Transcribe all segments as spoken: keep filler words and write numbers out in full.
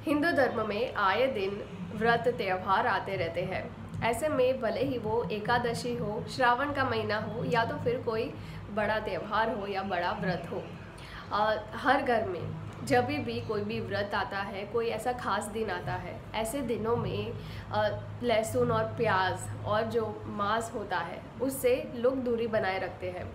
हिंदू धर्म में आए दिन व्रत त्यौहार आते रहते हैं। ऐसे में भले ही वो एकादशी हो, श्रावण का महीना हो या तो फिर कोई बड़ा त्यौहार हो या बड़ा व्रत हो, आ, हर घर में जब भी कोई भी व्रत आता है, कोई ऐसा खास दिन आता है, ऐसे दिनों में लहसुन और प्याज और जो मांस होता है उससे लोग दूरी बनाए रखते हैं।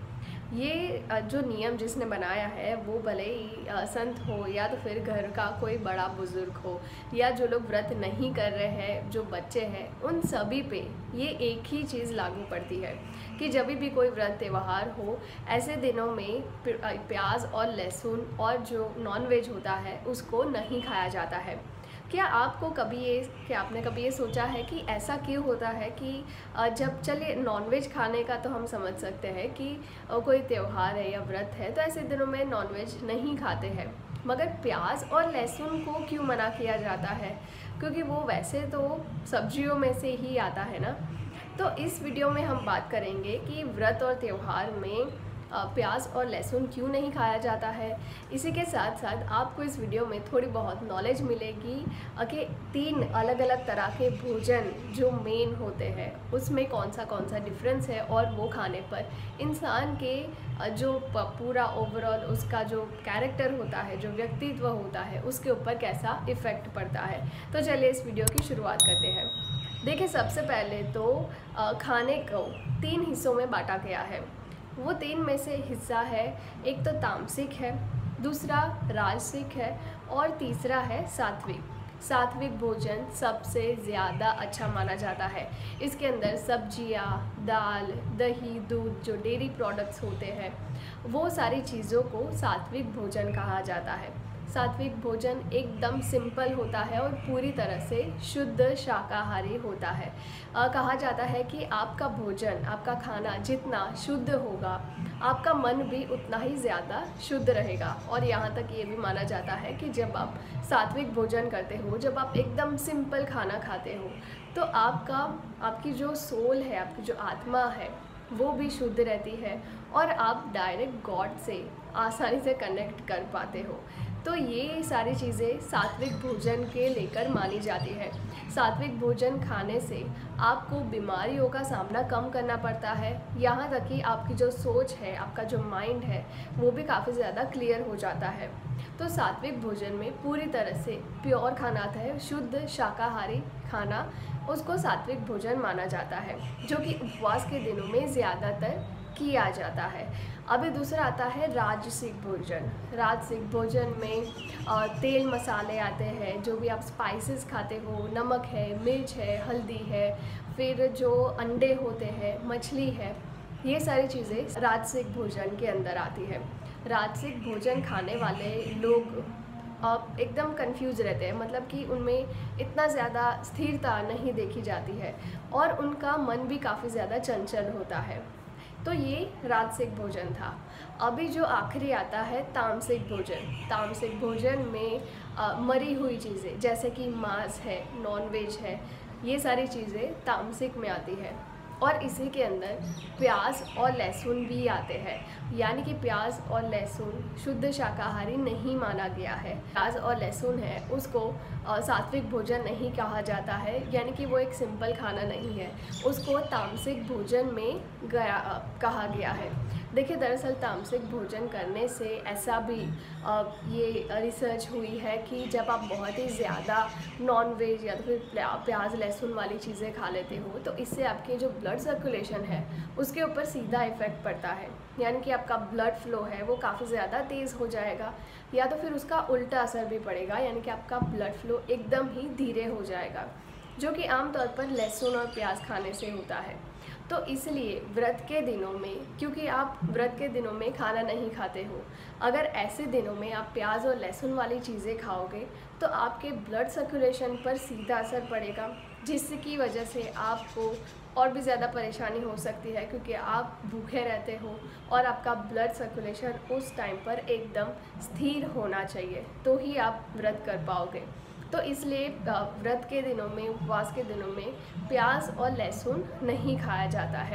ये जो नियम जिसने बनाया है वो भले ही संत हो या तो फिर घर का कोई बड़ा बुजुर्ग हो या जो लोग व्रत नहीं कर रहे हैं, जो बच्चे हैं, उन सभी पे ये एक ही चीज़ लागू पड़ती है कि जब भी कोई व्रत त्यौहार हो, ऐसे दिनों में प्याज और लहसुन और जो नॉन वेज होता है उसको नहीं खाया जाता है। क्या आपको कभी ये क्या आपने कभी ये सोचा है कि ऐसा क्यों होता है कि जब चलिए नॉनवेज खाने का तो हम समझ सकते हैं कि कोई त्यौहार है या व्रत है तो ऐसे दिनों में नॉनवेज नहीं खाते हैं, मगर प्याज और लहसुन को क्यों मना किया जाता है? क्योंकि वो वैसे तो सब्जियों में से ही आता है ना। तो इस वीडियो में हम बात करेंगे कि व्रत और त्यौहार में प्याज और लहसुन क्यों नहीं खाया जाता है। इसी के साथ साथ आपको इस वीडियो में थोड़ी बहुत नॉलेज मिलेगी कि तीन अलग अलग तरह के भोजन जो मेन होते हैं उसमें कौन सा कौन सा डिफरेंस है और वो खाने पर इंसान के जो पूरा ओवरऑल उसका जो कैरेक्टर होता है, जो व्यक्तित्व होता है, उसके ऊपर कैसा इफ़ेक्ट पड़ता है। तो चलिए इस वीडियो की शुरुआत करते हैं। देखिए, सबसे पहले तो खाने को तीन हिस्सों में बांटा गया है। वो तीन में से हिस्सा है, एक तो तामसिक है, दूसरा राजसिक है और तीसरा है सात्विक। सात्विक भोजन सबसे ज़्यादा अच्छा माना जाता है। इसके अंदर सब्जियां, दाल, दही, दूध, जो डेयरी प्रोडक्ट्स होते हैं, वो सारी चीज़ों को सात्विक भोजन कहा जाता है। सात्विक भोजन एकदम सिंपल होता है और पूरी तरह से शुद्ध शाकाहारी होता है। आ, कहा जाता है कि आपका भोजन, आपका खाना जितना शुद्ध होगा, आपका मन भी उतना ही ज़्यादा शुद्ध रहेगा। और यहाँ तक ये भी माना जाता है कि जब आप सात्विक भोजन करते हो, जब आप एकदम सिंपल खाना खाते हो, तो आपका आपकी जो सोल है, आपकी जो आत्मा है, वो भी शुद्ध रहती है और आप डायरेक्ट गॉड से आसानी से कनेक्ट कर पाते हो। तो ये सारी चीज़ें सात्विक भोजन के लेकर मानी जाती है। सात्विक भोजन खाने से आपको बीमारियों का सामना कम करना पड़ता है, यहाँ तक कि आपकी जो सोच है, आपका जो माइंड है, वो भी काफ़ी ज़्यादा क्लियर हो जाता है। तो सात्विक भोजन में पूरी तरह से प्योर खाना आता है, शुद्ध शाकाहारी खाना, उसको सात्विक भोजन माना जाता है, जो कि उपवास के दिनों में ज़्यादातर किया जाता है। अभी दूसरा आता है राजसिक भोजन। राजसिक भोजन में तेल मसाले आते हैं, जो भी आप स्पाइसेस खाते हो, नमक है, मिर्च है, हल्दी है, फिर जो अंडे होते हैं, मछली है, ये सारी चीज़ें राजसिक भोजन के अंदर आती है। राजसिक भोजन खाने वाले लोग अब एकदम कंफ्यूज रहते हैं, मतलब कि उनमें इतना ज़्यादा स्थिरता नहीं देखी जाती है और उनका मन भी काफ़ी ज़्यादा चंचल होता है। तो ये राजसिक भोजन था। अभी जो आखिरी आता है तामसिक भोजन। तामसिक भोजन में आ, मरी हुई चीज़ें जैसे कि मांस है, नॉनवेज है, ये सारी चीज़ें तामसिक में आती है और इसी के अंदर प्याज और लहसुन भी आते हैं। यानी कि प्याज और लहसुन शुद्ध शाकाहारी नहीं माना गया है। प्याज और लहसुन है उसको सात्विक भोजन नहीं कहा जाता है, यानी कि वो एक सिंपल खाना नहीं है, उसको तामसिक भोजन में गया कहा गया है। देखिए, दरअसल तामसिक भोजन करने से ऐसा भी आ, ये रिसर्च हुई है कि जब आप बहुत ही ज़्यादा नॉनवेज या तो फिर प्याज लहसुन वाली चीज़ें खा लेते हो तो इससे आपके जो ब्लड सर्कुलेशन है उसके ऊपर सीधा इफ़ेक्ट पड़ता है। यानी कि आपका ब्लड फ्लो है वो काफ़ी ज़्यादा तेज़ हो जाएगा या तो फिर उसका उल्टा असर भी पड़ेगा, यानी कि आपका ब्लड फ्लो एकदम ही धीरे हो जाएगा, जो कि आमतौर पर लहसुन और प्याज खाने से होता है। तो इसलिए व्रत के दिनों में, क्योंकि आप व्रत के दिनों में खाना नहीं खाते हो, अगर ऐसे दिनों में आप प्याज और लहसुन वाली चीज़ें खाओगे तो आपके ब्लड सर्कुलेशन पर सीधा असर पड़ेगा, जिसकी वजह से आपको और भी ज़्यादा परेशानी हो सकती है, क्योंकि आप भूखे रहते हो और आपका ब्लड सर्कुलेशन उस टाइम पर एकदम स्थिर होना चाहिए, तो ही आप व्रत कर पाओगे। तो इसलिए व्रत के दिनों में, उपवास के दिनों में प्याज और लहसुन नहीं खाया जाता है।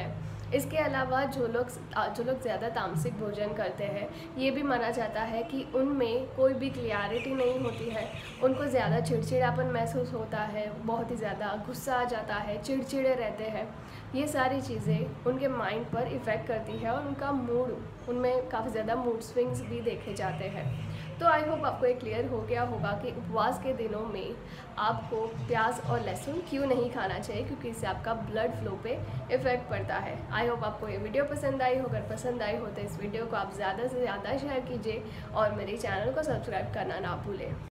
इसके अलावा जो लोग जो लोग ज़्यादा तामसिक भोजन करते हैं, ये भी माना जाता है कि उनमें कोई भी क्लियरिटी नहीं होती है, उनको ज़्यादा चिड़चिड़ापन महसूस होता है, बहुत ही ज़्यादा गुस्सा आ जाता है, चिड़चिड़े रहते हैं। ये सारी चीज़ें उनके माइंड पर इफ़ेक्ट करती है और उनका मूड, उनमें काफ़ी ज़्यादा मूड स्विंग्स भी देखे जाते हैं। तो आई होप आपको ये क्लियर हो गया होगा कि उपवास के दिनों में आपको प्याज और लहसुन क्यों नहीं खाना चाहिए, क्योंकि इससे आपका ब्लड फ्लो पे इफ़ेक्ट पड़ता है। आई होप आपको ये वीडियो पसंद आई हो। अगर पसंद आई हो तो इस वीडियो को आप ज़्यादा से ज़्यादा शेयर कीजिए और मेरे चैनल को सब्सक्राइब करना ना भूलें।